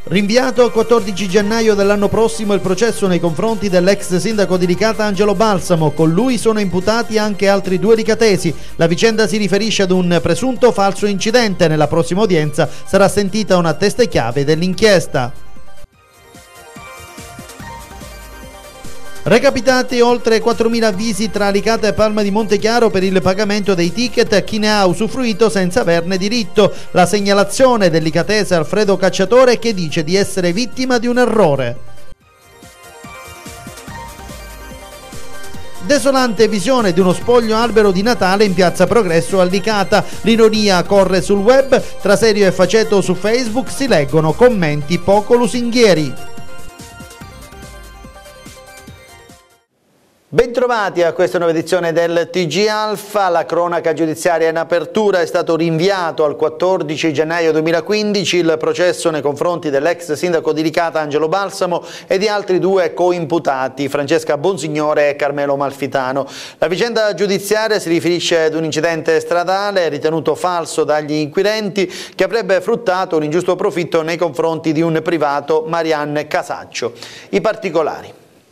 Rinviato al 14 gennaio dell'anno prossimo il processo nei confronti dell'ex sindaco di Licata Angelo Balsamo. Con lui sono imputati anche altri 2 licatesi. La vicenda si riferisce ad un presunto falso incidente. Nella prossima udienza sarà sentita una testa chiave dell'inchiesta. Recapitati oltre 4.000 avvisi tra Licata e Palma di Montechiaro per il pagamento dei ticket a chi ne ha usufruito senza averne diritto. La segnalazione del licatese Alfredo Cacciatore, che dice di essere vittima di un errore. Desolante visione di uno spoglio albero di Natale in piazza Progresso a Licata. L'ironia corre sul web, tra serio e faceto su Facebook si leggono commenti poco lusinghieri. Bentrovati a questa nuova edizione del TG Alfa. La cronaca giudiziaria in apertura. È stato rinviato al 14 gennaio 2015 il processo nei confronti dell'ex sindaco di Licata Angelo Balsamo e di altri 2 coimputati, Francesca Bonsignore e Carmelo Malfitano. La vicenda giudiziaria si riferisce ad un incidente stradale ritenuto falso dagli inquirenti che avrebbe fruttato un ingiusto profitto nei confronti di un privato, Marianne Casaccio. I particolari.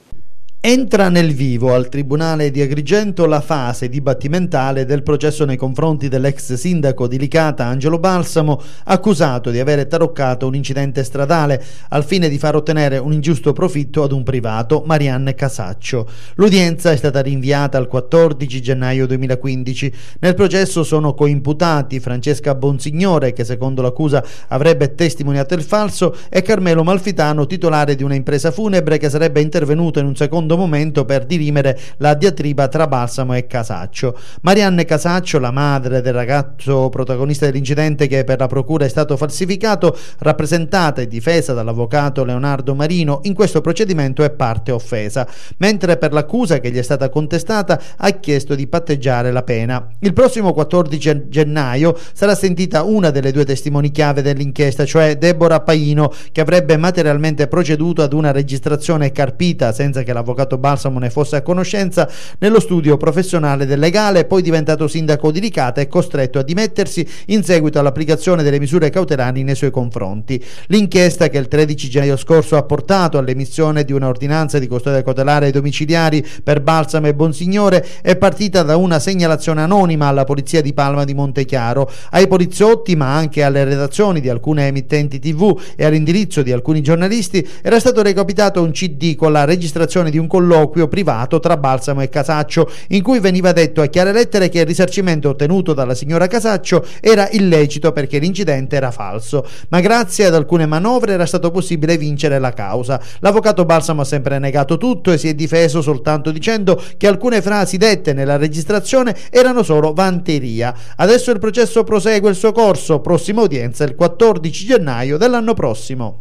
Entra nel vivo al Tribunale di Agrigento la fase dibattimentale del processo nei confronti dell'ex sindaco di Licata Angelo Balsamo, accusato di avere taroccato un incidente stradale al fine di far ottenere un ingiusto profitto ad un privato, Marianne Casaccio. L'udienza è stata rinviata al 14 gennaio 2015. Nel processo sono coimputati Francesca Bonsignore, che secondo l'accusa avrebbe testimoniato il falso, e Carmelo Malfitano, titolare di una impresa funebre che sarebbe intervenuto in un secondo momento per dirimere la diatriba tra Balsamo e Casaccio. Marianne Casaccio, la madre del ragazzo protagonista dell'incidente che per la procura è stato falsificato, rappresentata e difesa dall'avvocato Leonardo Marino, in questo procedimento è parte offesa, mentre per l'accusa che gli è stata contestata ha chiesto di patteggiare la pena. Il prossimo 14 gennaio sarà sentita una delle 2 testimoni chiave dell'inchiesta, cioè Deborah Paino, che avrebbe materialmente proceduto ad una registrazione carpita senza che l'avvocato Balsamo ne fosse a conoscenza nello studio professionale del legale, poi diventato sindaco di Licata e costretto a dimettersi in seguito all'applicazione delle misure cautelari nei suoi confronti. L'inchiesta, che il 13 gennaio scorso ha portato all'emissione di un'ordinanza di custodia cautelare ai domiciliari per Balsamo e Bonsignore, è partita da una segnalazione anonima alla polizia di Palma di Montechiaro. Ai poliziotti, ma anche alle redazioni di alcune emittenti TV e all'indirizzo di alcuni giornalisti, era stato recapitato un CD con la registrazione di un colloquio privato tra Balsamo e Casaccio, in cui veniva detto a chiare lettere che il risarcimento ottenuto dalla signora Casaccio era illecito perché l'incidente era falso, ma grazie ad alcune manovre era stato possibile vincere la causa. L'avvocato Balsamo ha sempre negato tutto e si è difeso soltanto dicendo che alcune frasi dette nella registrazione erano solo vanteria. Adesso il processo prosegue il suo corso, prossima udienza il 14 gennaio dell'anno prossimo.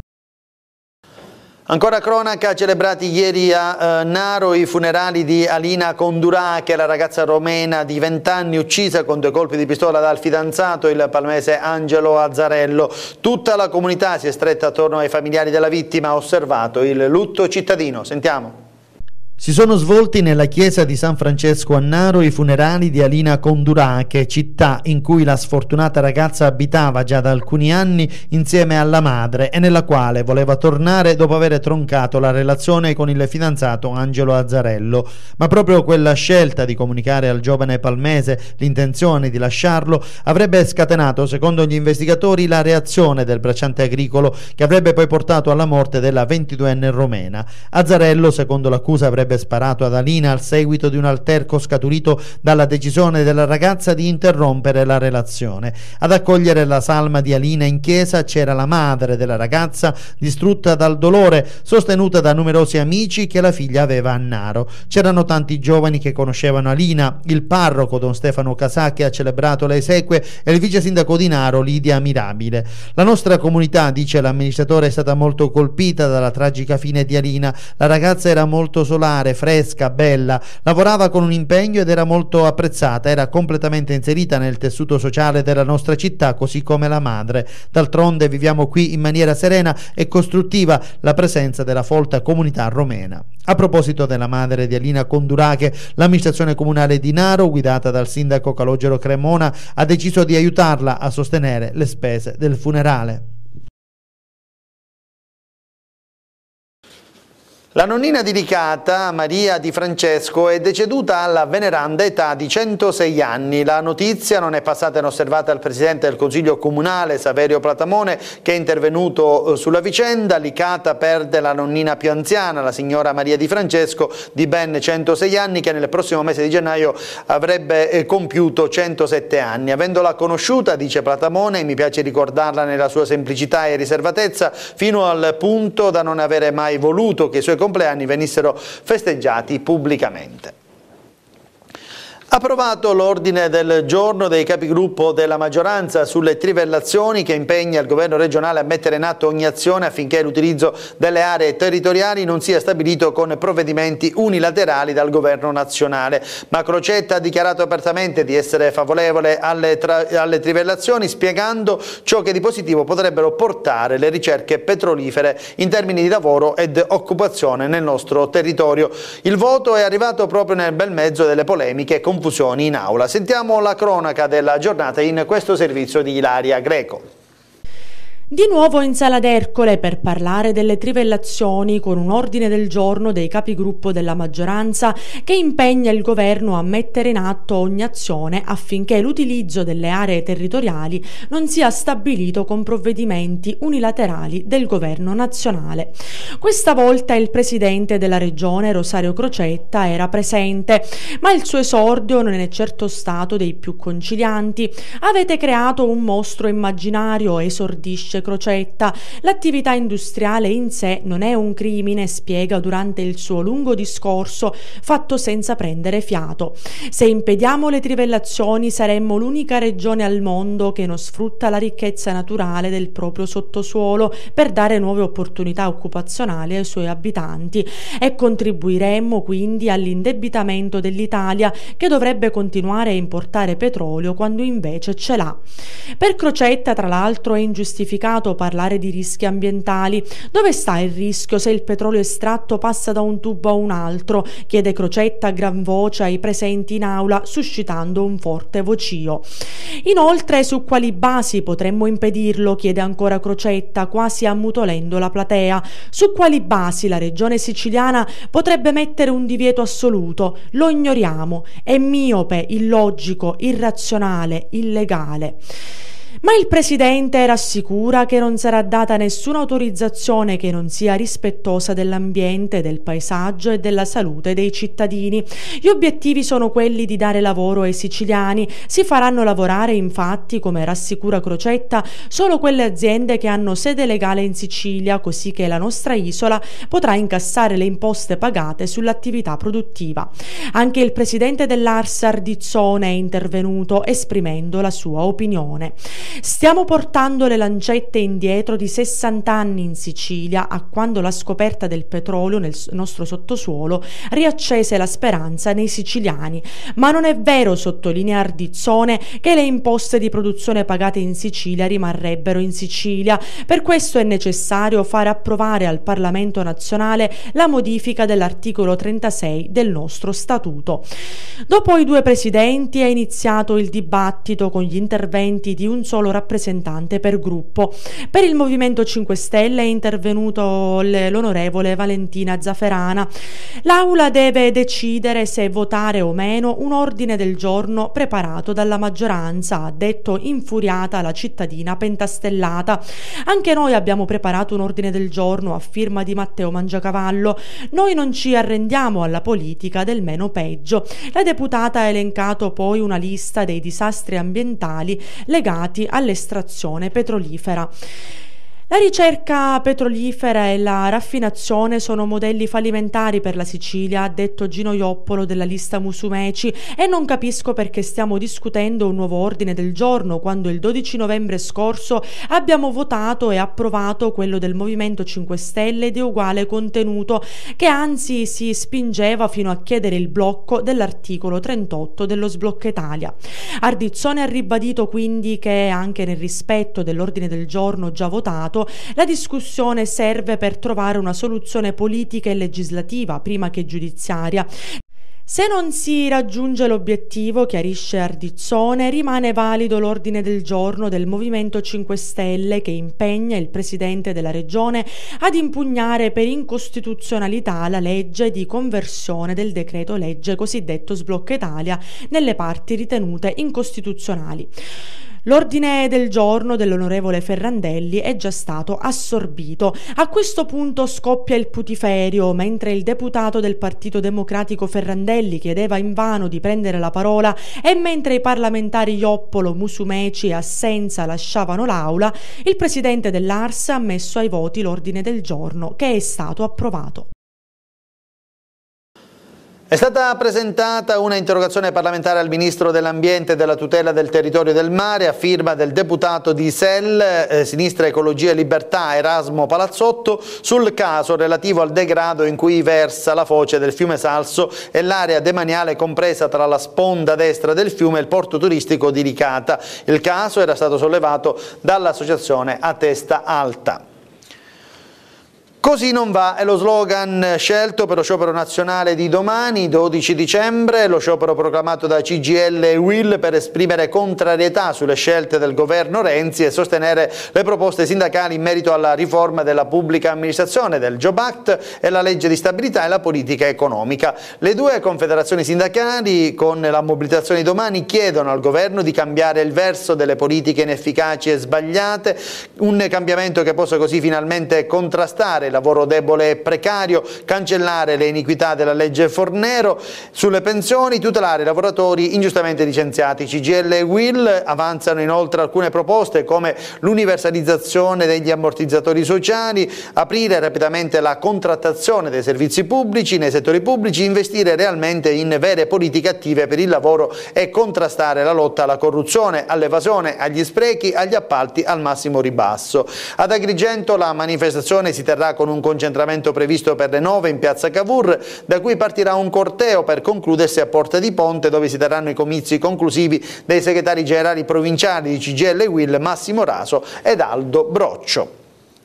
Ancora cronaca, celebrati ieri a Naro i funerali di Alina Condurache, la ragazza romena di 20 anni uccisa con 2 colpi di pistola dal fidanzato, il palmese Angelo Azzarello. Tutta la comunità si è stretta attorno ai familiari della vittima, ha osservato il lutto cittadino. Sentiamo. Si sono svolti nella chiesa di San Francesco a Naro i funerali di Alina Condurache, città in cui la sfortunata ragazza abitava già da alcuni anni insieme alla madre e nella quale voleva tornare dopo aver troncato la relazione con il fidanzato Angelo Azzarello. Ma proprio quella scelta di comunicare al giovane palmese l'intenzione di lasciarlo avrebbe scatenato, secondo gli investigatori, la reazione del bracciante agricolo, che avrebbe poi portato alla morte della 22enne romena. Azzarello, secondo l'accusa, avrebbe sparato ad Alina al seguito di un alterco scaturito dalla decisione della ragazza di interrompere la relazione. Ad accogliere la salma di Alina in chiesa c'era la madre della ragazza, distrutta dal dolore, sostenuta da numerosi amici che la figlia aveva a Naro. C'erano tanti giovani che conoscevano Alina, il parroco Don Stefano Casà, che ha celebrato le esequie, e il vice sindaco di Naro Lidia Mirabile. La nostra comunità, dice l'amministratore, è stata molto colpita dalla tragica fine di Alina. La ragazza era molto solare, fresca, bella, lavorava con un impegno ed era molto apprezzata, era completamente inserita nel tessuto sociale della nostra città, così come la madre. D'altronde viviamo qui in maniera serena e costruttiva la presenza della folta comunità romena. A proposito della madre di Alina Condurache, l'amministrazione comunale di Naro, guidata dal sindaco Calogero Cremona, ha deciso di aiutarla a sostenere le spese del funerale. La nonnina di Licata, Maria Di Francesco, è deceduta alla veneranda età di 106 anni. La notizia non è passata inosservata al presidente del Consiglio Comunale, Saverio Platamone, che è intervenuto sulla vicenda. Licata perde la nonnina più anziana, la signora Maria Di Francesco, di ben 106 anni, che nel prossimo mese di gennaio avrebbe compiuto 107 anni. Avendola conosciuta, dice Platamone, mi piace ricordarla nella sua semplicità e riservatezza, fino al punto da non avere mai voluto che i suoi compleanni venissero festeggiati pubblicamente. Approvato l'ordine del giorno dei capigruppo della maggioranza sulle trivellazioni, che impegna il governo regionale a mettere in atto ogni azione affinché l'utilizzo delle aree territoriali non sia stabilito con provvedimenti unilaterali dal governo nazionale. Ma Crocetta ha dichiarato apertamente di essere favorevole alle trivellazioni, spiegando ciò che di positivo potrebbero portare le ricerche petrolifere in termini di lavoro ed occupazione nel nostro territorio. Il voto è arrivato proprio nel bel mezzo delle polemiche e confusioni in aula. Sentiamo la cronaca della giornata in questo servizio di Ilaria Greco. Di nuovo in sala d'Ercole per parlare delle trivellazioni, con un ordine del giorno dei capigruppo della maggioranza che impegna il governo a mettere in atto ogni azione affinché l'utilizzo delle aree territoriali non sia stabilito con provvedimenti unilaterali del governo nazionale. Questa volta il presidente della regione, Rosario Crocetta, era presente, ma il suo esordio non è certo stato dei più concilianti. Avete creato un mostro immaginario, esordisce Crocetta. L'attività industriale in sé non è un crimine, spiega durante il suo lungo discorso fatto senza prendere fiato. Se impediamo le trivellazioni saremmo l'unica regione al mondo che non sfrutta la ricchezza naturale del proprio sottosuolo per dare nuove opportunità occupazionali ai suoi abitanti, e contribuiremmo quindi all'indebitamento dell'Italia, che dovrebbe continuare a importare petrolio quando invece ce l'ha. Per Crocetta, tra l'altro, è ingiustificato parlare di rischi ambientali. Dove sta il rischio se il petrolio estratto passa da un tubo a un altro? Chiede Crocetta a gran voce ai presenti in aula, suscitando un forte vocio. Inoltre, su quali basi potremmo impedirlo? Chiede ancora Crocetta, quasi ammutolendo la platea. Su quali basi la regione siciliana potrebbe mettere un divieto assoluto? Lo ignoriamo. È miope, illogico, irrazionale, illegale. Ma il presidente rassicura che non sarà data nessuna autorizzazione che non sia rispettosa dell'ambiente, del paesaggio e della salute dei cittadini. Gli obiettivi sono quelli di dare lavoro ai siciliani. Si faranno lavorare, infatti, come rassicura Crocetta, solo quelle aziende che hanno sede legale in Sicilia, così che la nostra isola potrà incassare le imposte pagate sull'attività produttiva. Anche il presidente dell'Ars Ardizzone è intervenuto esprimendo la sua opinione. Stiamo portando le lancette indietro di 60 anni in Sicilia, a quando la scoperta del petrolio nel nostro sottosuolo riaccese la speranza nei siciliani. Ma non è vero, sottolinea Ardizzone, che le imposte di produzione pagate in Sicilia rimarrebbero in Sicilia. Per questo è necessario fare approvare al Parlamento nazionale la modifica dell'articolo 36 del nostro statuto. Dopo i due presidenti è iniziato il dibattito con gli interventi di un solo rappresentante per gruppo. Per il Movimento 5 Stelle è intervenuto l'onorevole Valentina Zafferana. L'Aula deve decidere se votare o meno un ordine del giorno preparato dalla maggioranza, ha detto infuriata la cittadina pentastellata. Anche noi abbiamo preparato un ordine del giorno a firma di Matteo Mangiacavallo. Noi non ci arrendiamo alla politica del meno peggio. La deputata ha elencato poi una lista dei disastri ambientali legati all'estrazione petrolifera. La ricerca petrolifera e la raffinazione sono modelli fallimentari per la Sicilia, ha detto Gino Ioppolo della lista Musumeci, e non capisco perché stiamo discutendo un nuovo ordine del giorno quando il 12 novembre scorso abbiamo votato e approvato quello del Movimento 5 Stelle di uguale contenuto, che anzi si spingeva fino a chiedere il blocco dell'articolo 38 dello Sblocca Italia. Ardizzone ha ribadito quindi che, anche nel rispetto dell'ordine del giorno già votato, la discussione serve per trovare una soluzione politica e legislativa prima che giudiziaria. Se non si raggiunge l'obiettivo, chiarisce Ardizzone, rimane valido l'ordine del giorno del Movimento 5 Stelle che impegna il Presidente della Regione ad impugnare per incostituzionalità la legge di conversione del decreto legge cosiddetto Sblocca Italia nelle parti ritenute incostituzionali. L'ordine del giorno dell'onorevole Ferrandelli è già stato assorbito. A questo punto scoppia il putiferio, mentre il deputato del Partito Democratico Ferrandelli chiedeva invano di prendere la parola e mentre i parlamentari Ioppolo, Musumeci e Assenza lasciavano l'aula, il presidente dell'Ars ha messo ai voti l'ordine del giorno che è stato approvato. È stata presentata una interrogazione parlamentare al Ministro dell'Ambiente e della Tutela del Territorio e del Mare a firma del deputato di SEL, Sinistra Ecologia e Libertà, Erasmo Palazzotto, sul caso relativo al degrado in cui versa la foce del fiume Salso e l'area demaniale compresa tra la sponda destra del fiume e il porto turistico di Licata. Il caso era stato sollevato dall'associazione A Testa Alta. Così non va è lo slogan scelto per lo sciopero nazionale di domani, 12 dicembre, lo sciopero proclamato da CGIL e UIL per esprimere contrarietà sulle scelte del governo Renzi e sostenere le proposte sindacali in merito alla riforma della pubblica amministrazione, del Job Act e la legge di stabilità e la politica economica. Le due confederazioni sindacali con la mobilitazione di domani chiedono al governo di cambiare il verso delle politiche inefficaci e sbagliate, un cambiamento che possa così finalmente contrastare lavoro debole e precario, cancellare le iniquità della legge Fornero sulle pensioni, tutelare i lavoratori ingiustamente licenziati. CGIL e UIL avanzano inoltre alcune proposte come l'universalizzazione degli ammortizzatori sociali, aprire rapidamente la contrattazione dei servizi pubblici nei settori pubblici, investire realmente in vere politiche attive per il lavoro e contrastare la lotta alla corruzione, all'evasione, agli sprechi, agli appalti al massimo ribasso. Ad Agrigento la manifestazione si terrà con un concentramento previsto per le 9 in piazza Cavour, da cui partirà un corteo per concludersi a Porta di Ponte, dove si terranno i comizi conclusivi dei segretari generali provinciali di CGIL e UIL Massimo Raso ed Aldo Broccio.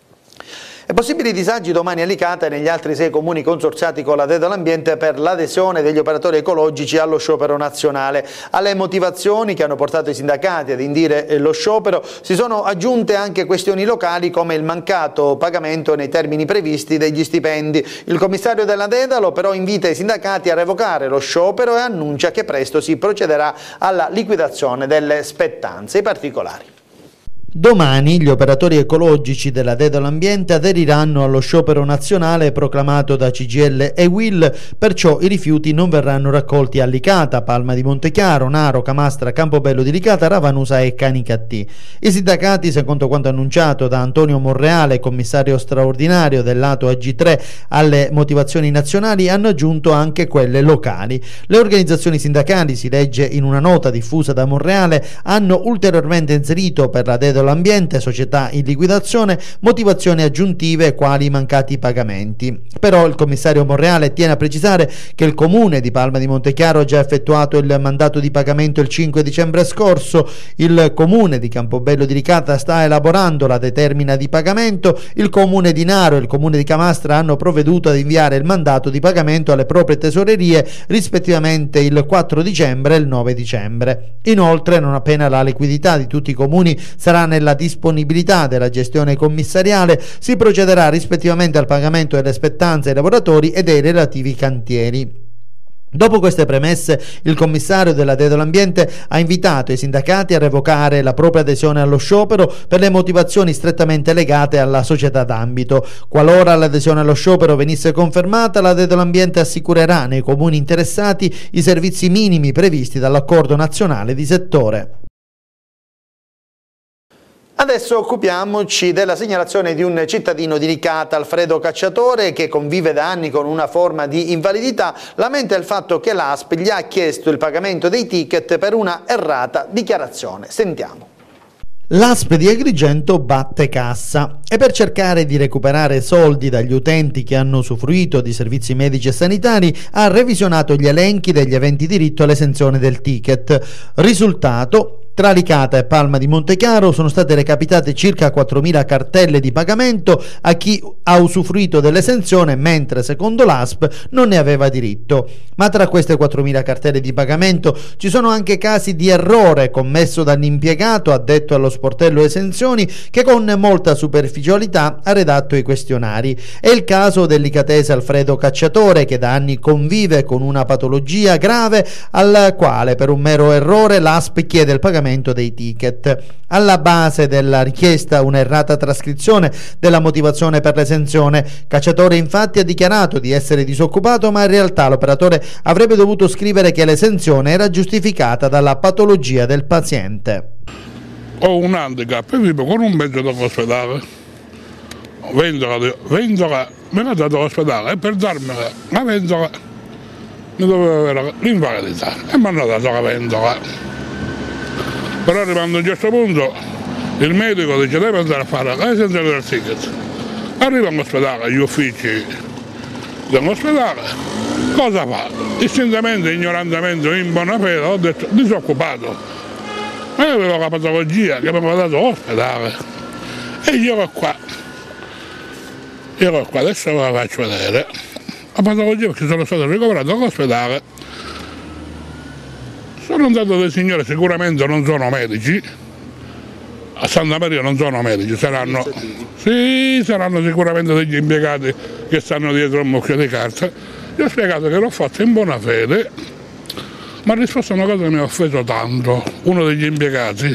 E possibili disagi domani a Licata e negli altri 6 comuni consorziati con la Dedol'Ambiente per l'adesione degli operatori ecologici allo sciopero nazionale. Alle motivazioni che hanno portato i sindacati ad indire lo sciopero si sono aggiunte anche questioni locali come il mancato pagamento nei termini previsti degli stipendi. Il commissario della Dedalo però invita i sindacati a revocare lo sciopero e annuncia che presto si procederà alla liquidazione delle spettanze. I particolari. Domani gli operatori ecologici della Dedol'Ambiente aderiranno allo sciopero nazionale proclamato da CGIL e UIL, perciò i rifiuti non verranno raccolti a Licata, Palma di Montechiaro, Naro, Camastra, Campobello di Licata, Ravanusa e Canicattì. I sindacati, secondo quanto annunciato da Antonio Monreale, commissario straordinario del lato AG3, alle motivazioni nazionali hanno aggiunto anche quelle locali. Le organizzazioni sindacali, si legge in una nota diffusa da Monreale, hanno ulteriormente inserito per la Dedol'Ambiente, società in liquidazione, motivazioni aggiuntive quali i mancati pagamenti. Però il commissario Monreale tiene a precisare che il comune di Palma di Montechiaro ha già effettuato il mandato di pagamento il 5 dicembre scorso, il comune di Campobello di Licata sta elaborando la determina di pagamento, il comune di Naro e il comune di Camastra hanno provveduto ad inviare il mandato di pagamento alle proprie tesorerie rispettivamente il 4 dicembre e il 9 dicembre. Inoltre, non appena la liquidità di tutti i comuni sarà nella disponibilità della gestione commissariale, si procederà rispettivamente al pagamento delle spettanze ai lavoratori e dei relativi cantieri. Dopo queste premesse, il commissario della Dedol'Ambiente ha invitato i sindacati a revocare la propria adesione allo sciopero per le motivazioni strettamente legate alla società d'ambito. Qualora l'adesione allo sciopero venisse confermata, la Dedol'Ambiente assicurerà nei comuni interessati i servizi minimi previsti dall'accordo nazionale di settore. Adesso occupiamoci della segnalazione di un cittadino di Licata, Alfredo Cacciatore, che convive da anni con una forma di invalidità, lamenta il fatto che l'ASP gli ha chiesto il pagamento dei ticket per una errata dichiarazione. Sentiamo. L'ASP di Agrigento batte cassa e per cercare di recuperare soldi dagli utenti che hanno usufruito di servizi medici e sanitari ha revisionato gli elenchi degli aventi diritto all'esenzione del ticket. Risultato: Tra Licata e Palma di Montechiaro sono state recapitate circa 4.000 cartelle di pagamento a chi ha usufruito dell'esenzione, mentre secondo l'ASP non ne aveva diritto. Ma tra queste 4.000 cartelle di pagamento ci sono anche casi di errore commesso dall'impiegato addetto allo sportello esenzioni che con molta superficialità ha redatto i questionari. È il caso del licatese Alfredo Cacciatore, che da anni convive con una patologia grave al quale per un mero errore l'ASP chiede il pagamento dei ticket. Alla base della richiesta una errata trascrizione della motivazione per l'esenzione. Cacciatore infatti ha dichiarato di essere disoccupato, ma in realtà l'operatore avrebbe dovuto scrivere che l'esenzione era giustificata dalla patologia del paziente. Ho un handicap e vivo con un mezzo dall'ospedale. Vendola me l'ha dato all'ospedale e per darmela la vendola mi dovevo avere l'invalidità e mi hanno dato la vendola. Però arrivando a un certo punto il medico dice deve andare a fare l'esenzione del ticket. Arriva all'ospedale, agli uffici dell'ospedale, cosa fa? Distintamente, ignorantemente, in buona fede ho detto disoccupato. Ma io avevo la patologia che mi aveva dato all'ospedale e io ero qua, adesso ve la faccio vedere. La patologia perché sono stato ricoverato all'ospedale. Sono andato dei signori, sicuramente non sono medici, a Santa Maria non sono medici, saranno sicuramente degli impiegati che stanno dietro un mucchio di carta. Gli ho spiegato che l'ho fatto in buona fede, ma ha risposto a una cosa che mi ha offeso tanto, uno degli impiegati.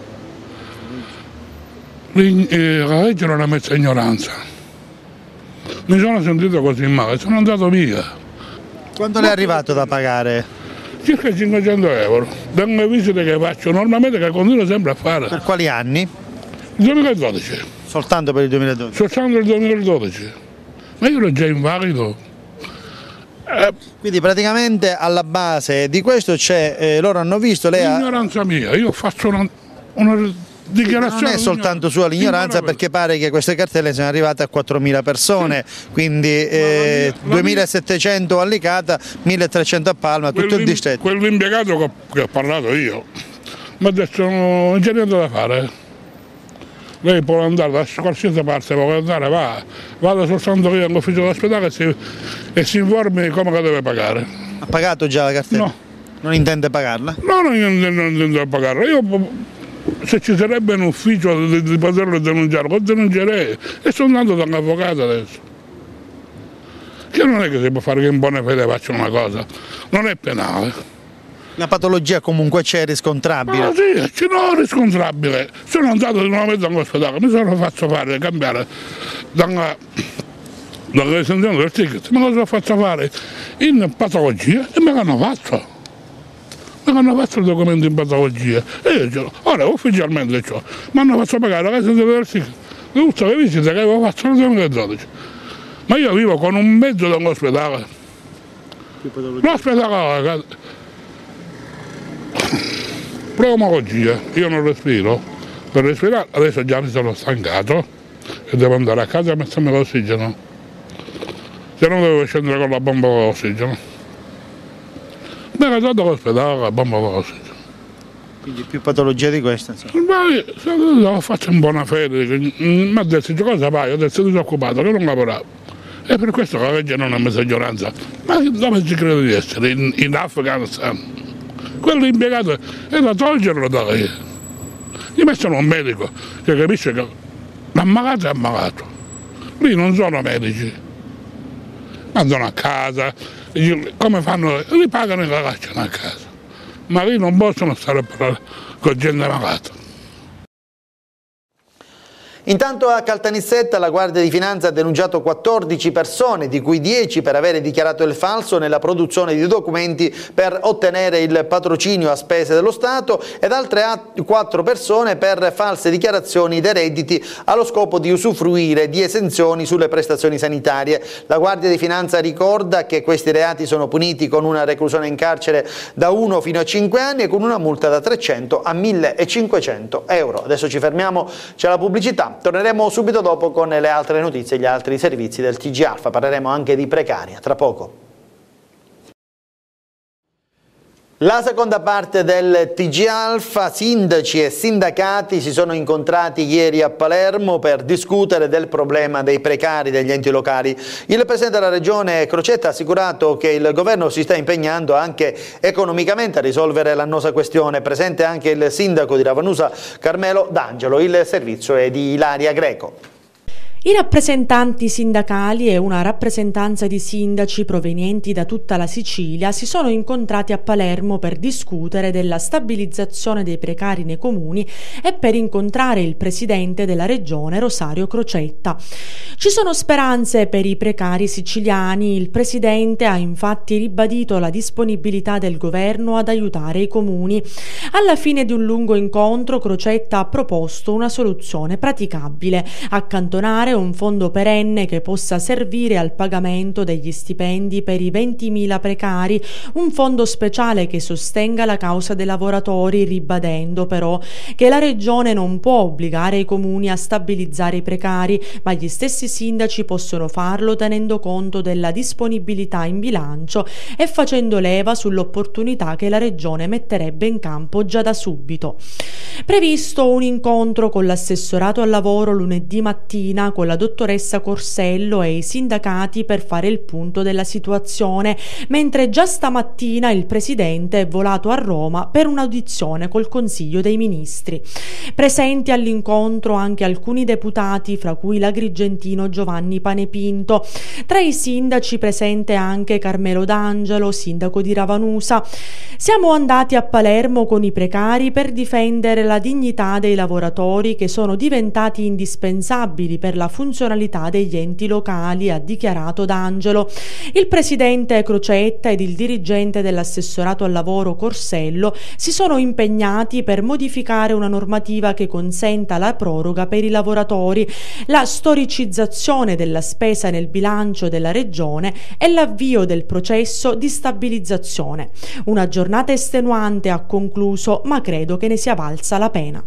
La legge non ha messa ignoranza. Mi sono sentito così male, sono andato via. Quanto le è arrivato da pagare? Circa 500 euro, da una visita che faccio normalmente, che continuo sempre a fare. Per quali anni? 2012. Soltanto per il 2012? Soltanto il 2012. Ma io ero già invalido. Quindi praticamente alla base di questo c'è, loro hanno visto, lei ha... L'ignoranza mia, io faccio una dichiarazione. Non è soltanto sua l'ignoranza, perché pare che queste cartelle siano arrivate a 4.000 persone, quindi 2.700 a Licata, 1.300 a Palma, tutto il distretto. Quell'impiegato che ho parlato io mi ha detto non c'è niente da fare, lei può andare da qualsiasi parte, può andare, vada soltanto io all'ufficio dell'ospedale e si informi come la deve pagare. Ha pagato già la cartella? No. Non intende pagarla? No, non intendo pagarla. Io se ci sarebbe un ufficio di poterlo denunciare, lo denuncerei e sono andato dall'avvocato adesso. Che non è che si può fare che in buona fede faccia una cosa, non è penale. La patologia comunque c'è, riscontrabile? Ma sì, c'è riscontrabile. Sono andato di nuovo all'ospedale, mi sono fatto fare, cambiare dall'esenzione del ticket, me lo sono fatto fare in patologia e me l'hanno fatto. Mi hanno fatto il documento in patologia e io ce l'ho. Ora ufficialmente ciò, mi hanno fatto pagare la casa del ticket di tutte le visite che avevo fatto nel 2012. Ma io vivo con un mezzo dall'ospedale. L'ospedale pneumologia, io non respiro. Per respirare adesso già mi sono stancato e devo andare a casa a mettermi l'ossigeno. Se no devo scendere con la bomba dell'ossigeno. Mi ha dato all'ospedale la bomba dell'ossigeno. Quindi più patologia di questa? L'ho fatto in buona fede, mi ha detto cosa fai? Ho detto disoccupato, che non lavoravo. E per questo la legge non ha messo ignoranza. Ma dove ci credo di essere? In Afghanistan. Quello impiegato è da toglierlo da lì. Gli mettono un medico che capisce che l'ammalato è ammalato. Lì non sono medici. Mandano a casa, come fanno? Li pagano e la lasciano a casa. Ma lì non possono stare a parlare con gente malata. Intanto a Caltanissetta la Guardia di Finanza ha denunciato 14 persone, di cui 10 per avere dichiarato il falso nella produzione di documenti per ottenere il patrocinio a spese dello Stato ed altre 4 persone per false dichiarazioni dei redditi allo scopo di usufruire di esenzioni sulle prestazioni sanitarie. La Guardia di Finanza ricorda che questi reati sono puniti con una reclusione in carcere da 1 fino a 5 anni e con una multa da 300 a 1.500 euro. Adesso ci fermiamo, c'è la pubblicità. Torneremo subito dopo con le altre notizie e gli altri servizi del TG Alfa. Parleremo anche di precaria, tra poco. La seconda parte del TG Alfa, sindaci e sindacati si sono incontrati ieri a Palermo per discutere del problema dei precari degli enti locali. Il Presidente della Regione Crocetta ha assicurato che il Governo si sta impegnando anche economicamente a risolvere l'annosa questione. Presente anche il Sindaco di Ravanusa Carmelo D'Angelo. Il servizio è di Ilaria Greco. I rappresentanti sindacali e una rappresentanza di sindaci provenienti da tutta la Sicilia si sono incontrati a Palermo per discutere della stabilizzazione dei precari nei comuni e per incontrare il presidente della regione Rosario Crocetta. Ci sono speranze per i precari siciliani. Il presidente ha infatti ribadito la disponibilità del governo ad aiutare i comuni. Alla fine di un lungo incontro, Crocetta ha proposto una soluzione praticabile: accantonare un fondo perenne che possa servire al pagamento degli stipendi per i 20.000 precari, un fondo speciale che sostenga la causa dei lavoratori, ribadendo però che la Regione non può obbligare i comuni a stabilizzare i precari, ma gli stessi sindaci possono farlo tenendo conto della disponibilità in bilancio e facendo leva sull'opportunità che la Regione metterebbe in campo già da subito. Previsto un incontro con l'assessorato al lavoro lunedì mattina con la dottoressa Corsello e i sindacati per fare il punto della situazione, mentre già stamattina il presidente è volato a Roma per un'audizione col Consiglio dei Ministri. Presenti all'incontro anche alcuni deputati, fra cui l'agrigentino Giovanni Panepinto. Tra i sindaci presente anche Carmelo D'Angelo, sindaco di Ravanusa. Siamo andati a Palermo con i precari per difendere la dignità dei lavoratori che sono diventati indispensabili per la funzionalità degli enti locali, ha dichiarato D'Angelo. Il presidente Crocetta ed il dirigente dell'assessorato al lavoro Corsello si sono impegnati per modificare una normativa che consenta la proroga per i lavoratori, la storicizzazione della spesa nel bilancio della Regione e l'avvio del processo di stabilizzazione. Una giornata estenuante, ha concluso, ma credo che ne sia valsa la pena.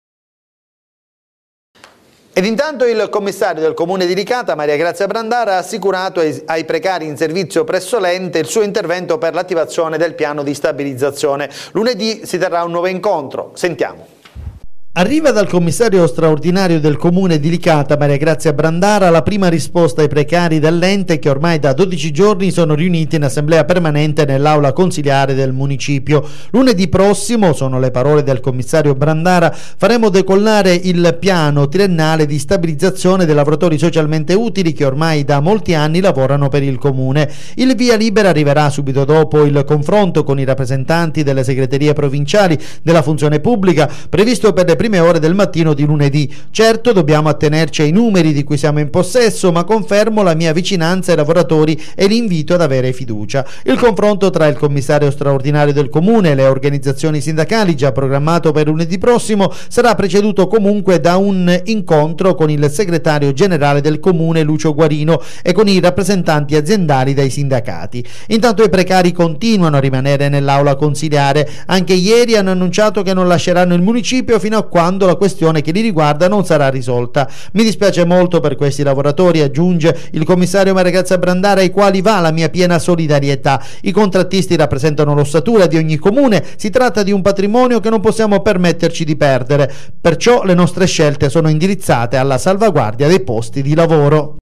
Ed intanto il commissario del comune di Licata, Maria Grazia Brandara, ha assicurato ai precari in servizio presso l'ente il suo intervento per l'attivazione del piano di stabilizzazione. Lunedì si terrà un nuovo incontro. Sentiamo. Arriva dal commissario straordinario del comune di Licata, Maria Grazia Brandara, la prima risposta ai precari dell'ente che ormai da 12 giorni sono riuniti in assemblea permanente nell'aula consiliare del municipio. Lunedì prossimo, sono le parole del commissario Brandara, faremo decollare il piano triennale di stabilizzazione dei lavoratori socialmente utili che ormai da molti anni lavorano per il comune. Il via libera arriverà subito dopo il confronto con i rappresentanti delle segreterie provinciali della funzione pubblica, previsto per le prime ore del mattino di lunedì. Certo, dobbiamo attenerci ai numeri di cui siamo in possesso, ma confermo la mia vicinanza ai lavoratori e l'invito ad avere fiducia. Il confronto tra il commissario straordinario del comune e le organizzazioni sindacali, già programmato per lunedì prossimo, sarà preceduto comunque da un incontro con il segretario generale del comune Lucio Guarino e con i rappresentanti aziendali dei sindacati. Intanto i precari continuano a rimanere nell'aula consiliare. Anche ieri hanno annunciato che non lasceranno il municipio fino a quando la questione che li riguarda non sarà risolta. Mi dispiace molto per questi lavoratori, aggiunge il commissario Maria Grazia Brandara, ai quali va la mia piena solidarietà. I contrattisti rappresentano l'ossatura di ogni comune, si tratta di un patrimonio che non possiamo permetterci di perdere, perciò le nostre scelte sono indirizzate alla salvaguardia dei posti di lavoro.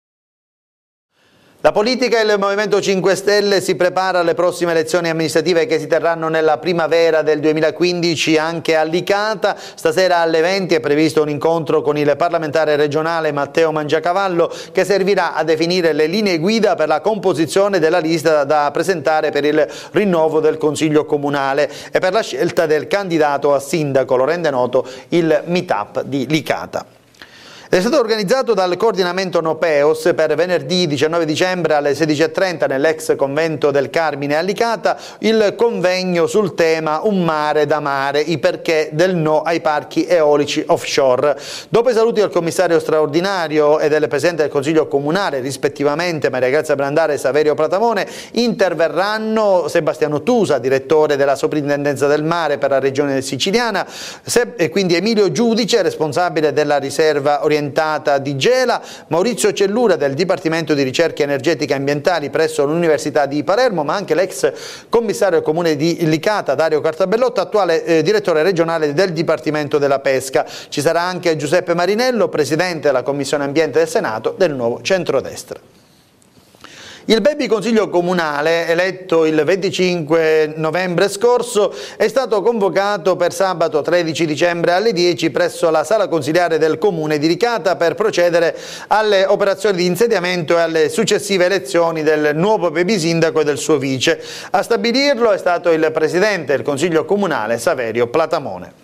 La politica e il Movimento 5 Stelle si prepara alle prossime elezioni amministrative che si terranno nella primavera del 2015 anche a Licata. Stasera alle 20 è previsto un incontro con il parlamentare regionale Matteo Mangiacavallo che servirà a definire le linee guida per la composizione della lista da presentare per il rinnovo del Consiglio Comunale e per la scelta del candidato a sindaco, lo rende noto il meetup di Licata. È stato organizzato dal coordinamento Nopeos per venerdì 19 dicembre alle 16:30 nell'ex convento del Carmine a Licata il convegno sul tema Un mare da mare, i perché del no ai parchi eolici offshore. Dopo i saluti del commissario straordinario e del presidente del Consiglio Comunale, rispettivamente Maria Grazia Brandara e Saverio Pratamone, interverranno Sebastiano Tusa, direttore della Soprintendenza del Mare per la regione siciliana, e quindi Emilio Giudice, responsabile della riserva orientale orientata di Gela, Maurizio Cellura del Dipartimento di Ricerche Energetiche e Ambientali presso l'Università di Palermo, ma anche l'ex commissario del comune di Licata Dario Cartabellotto, attuale direttore regionale del Dipartimento della Pesca. Ci sarà anche Giuseppe Marinello, presidente della Commissione Ambiente del Senato del Nuovo Centrodestra. Il Baby Consiglio Comunale, eletto il 25 novembre scorso, è stato convocato per sabato 13 dicembre alle 10 presso la Sala Consiliare del Comune di Licata per procedere alle operazioni di insediamento e alle successive elezioni del nuovo Baby Sindaco e del suo vice. A stabilirlo è stato il Presidente del Consiglio Comunale, Saverio Platamone.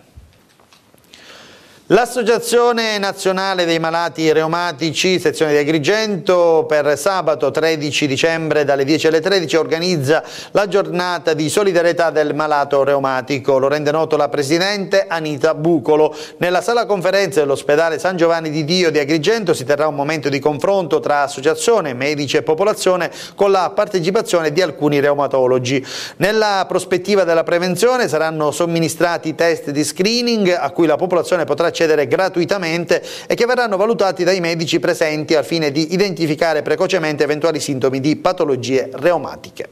L'Associazione Nazionale dei Malati Reumatici, sezione di Agrigento, per sabato 13 dicembre dalle 10 alle 13 organizza la giornata di solidarietà del malato reumatico. Lo rende noto la Presidente Anita Bucolo. Nella sala conferenze dell'ospedale San Giovanni di Dio di Agrigento si terrà un momento di confronto tra associazione, medici e popolazione con la partecipazione di alcuni reumatologi. Nella prospettiva della prevenzione saranno somministrati test di screening a cui la popolazione potrà accedere gratuitamente e che verranno valutati dai medici presenti al fine di identificare precocemente eventuali sintomi di patologie reumatiche.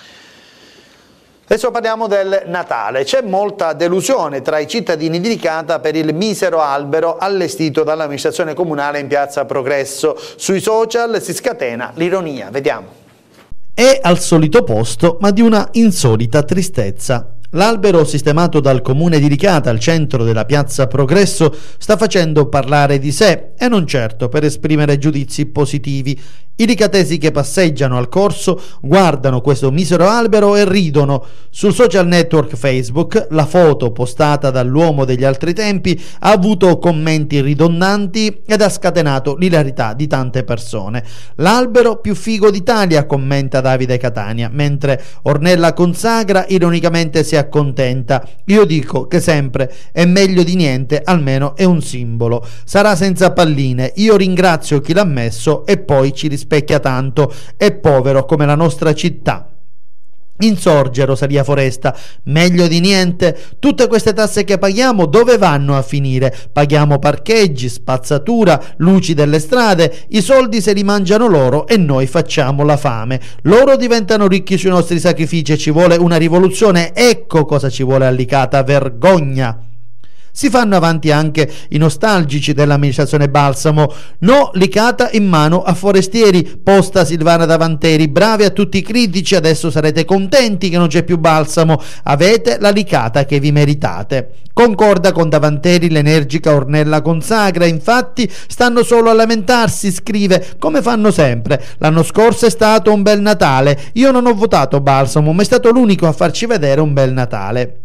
Adesso parliamo del Natale. C'è molta delusione tra i cittadini di Licata per il misero albero allestito dall'amministrazione comunale in piazza Progresso. Sui social si scatena l'ironia. Vediamo. È al solito posto, ma di una insolita tristezza. L'albero sistemato dal comune di Licata al centro della piazza Progresso sta facendo parlare di sé e non certo per esprimere giudizi positivi. I licatesi che passeggiano al corso guardano questo misero albero e ridono. Sul social network Facebook la foto postata dall'uomo degli altri tempi ha avuto commenti ridondanti ed ha scatenato l'ilarità di tante persone. L'albero più figo d'Italia, commenta Davide Catania, mentre Ornella Consagra ironicamente si accontenta. Io dico che sempre è meglio di niente, almeno è un simbolo. Sarà senza palline, io ringrazio chi l'ha messo e poi ci rispecchia tanto, è povero come la nostra città. Insorge Rosalia Foresta, meglio di niente. Tutte queste tasse che paghiamo dove vanno a finire? Paghiamo parcheggi, spazzatura, luci delle strade, i soldi se li mangiano loro e noi facciamo la fame. Loro diventano ricchi sui nostri sacrifici e ci vuole una rivoluzione. Ecco cosa ci vuole a Licata, vergogna. Si fanno avanti anche i nostalgici dell'amministrazione Balsamo. No, Licata in mano a Forestieri, posta Silvana Davanteri. Bravi a tutti i critici, adesso sarete contenti che non c'è più Balsamo. Avete la Licata che vi meritate. Concorda con Davanteri l'energica Ornella Consagra, infatti stanno solo a lamentarsi, scrive, come fanno sempre. L'anno scorso è stato un bel Natale. Io non ho votato Balsamo, ma è stato l'unico a farci vedere un bel Natale.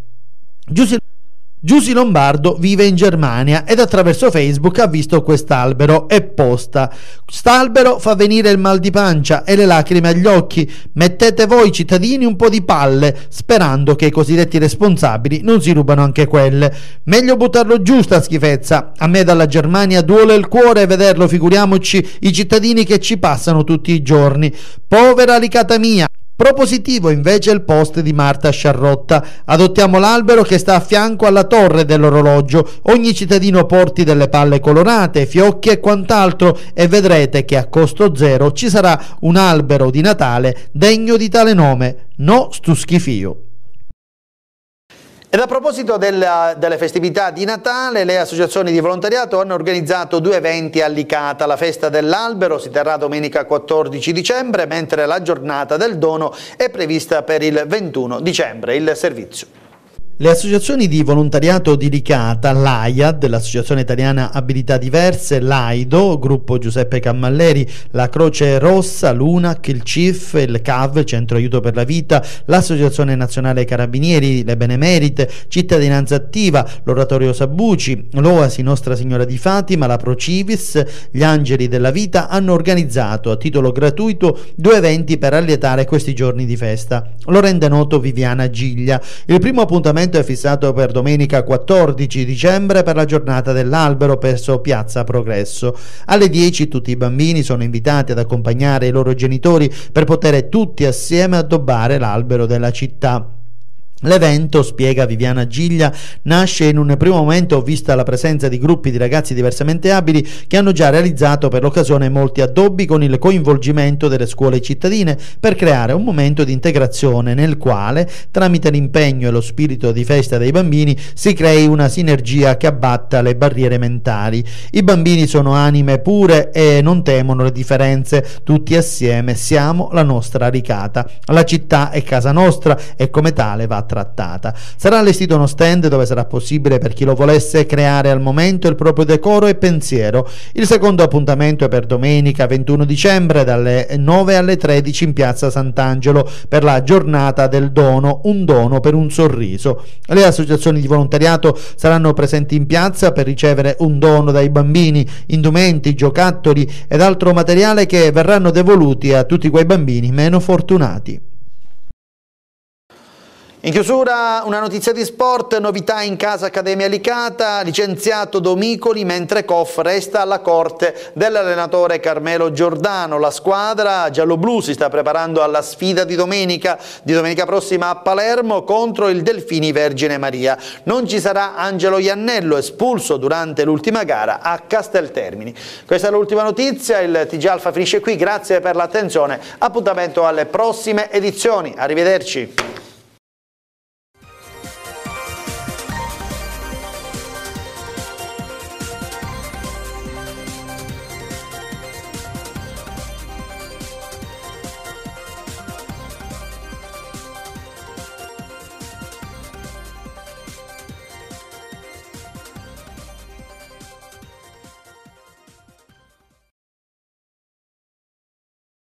Giusy Lombardo vive in Germania ed attraverso Facebook ha visto quest'albero e posta: st'albero fa venire il mal di pancia e le lacrime agli occhi, mettete voi cittadini un po' di palle, sperando che i cosiddetti responsabili non si rubano anche quelle. Meglio buttarlo giù sta schifezza, a me dalla Germania duole il cuore vederlo, figuriamoci i cittadini che ci passano tutti i giorni. Povera Licata mia. Propositivo invece il post di Marta Sciarrotta: adottiamo l'albero che sta a fianco alla torre dell'orologio, ogni cittadino porti delle palle colorate, fiocchi e quant'altro e vedrete che a costo zero ci sarà un albero di Natale degno di tale nome, no stu schifio. Ed a proposito delle festività di Natale, le associazioni di volontariato hanno organizzato 2 eventi a Licata. La festa dell'albero si terrà domenica 14 dicembre, mentre la giornata del dono è prevista per il 21 dicembre. Il servizio. Le associazioni di volontariato di Licata, l'AIAD, l'Associazione Italiana Abilità Diverse, l'AIDO, Gruppo Giuseppe Cammalleri, la Croce Rossa, l'UNAC, il CIF, il CAV, Centro Aiuto per la Vita, l'Associazione Nazionale Carabinieri, le Benemerite, Cittadinanza Attiva, l'Oratorio Sabuci, l'Oasi Nostra Signora di Fatima, la Procivis, gli Angeli della Vita hanno organizzato a titolo gratuito 2 eventi per allietare questi giorni di festa. Lo rende noto Viviana Giglia. Il primo appuntamento è fissato per domenica 14 dicembre per la giornata dell'albero presso Piazza Progresso. Alle 10 tutti i bambini sono invitati ad accompagnare i loro genitori per poter tutti assieme addobbare l'albero della città. L'evento, spiega Viviana Giglia, nasce in un primo momento vista la presenza di gruppi di ragazzi diversamente abili che hanno già realizzato per l'occasione molti addobbi con il coinvolgimento delle scuole cittadine per creare un momento di integrazione nel quale, tramite l'impegno e lo spirito di festa dei bambini, si crei una sinergia che abbatta le barriere mentali. I bambini sono anime pure e non temono le differenze, tutti assieme siamo la nostra Licata. La città è casa nostra e come tale va trattata. Sarà allestito uno stand dove sarà possibile per chi lo volesse creare al momento il proprio decoro e pensiero. Il secondo appuntamento è per domenica 21 dicembre dalle 9 alle 13 in piazza Sant'Angelo per la giornata del dono, un dono per un sorriso. Le associazioni di volontariato saranno presenti in piazza per ricevere un dono dai bambini, indumenti, giocattoli ed altro materiale che verranno devoluti a tutti quei bambini meno fortunati. In chiusura una notizia di sport, novità in casa Accademia Licata, licenziato Domicoli mentre Koff resta alla corte dell'allenatore Carmelo Giordano. La squadra gialloblu si sta preparando alla sfida di domenica prossima a Palermo contro il Delfini Vergine Maria. Non ci sarà Angelo Iannello, espulso durante l'ultima gara a Casteltermini. Questa è l'ultima notizia, il TG Alfa finisce qui, grazie per l'attenzione, appuntamento alle prossime edizioni, arrivederci.